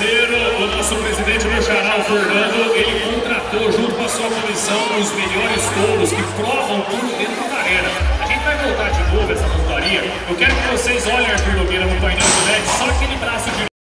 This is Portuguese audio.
terceiro, o nosso presidente do Xará, o Fernando, ele contratou junto com a sua comissão os melhores touros que provam tudo dentro da arena. A gente vai voltar de novo essa montaria. Eu quero que vocês olhem, Arthur Nogueira, no painel do LED, só aquele braço de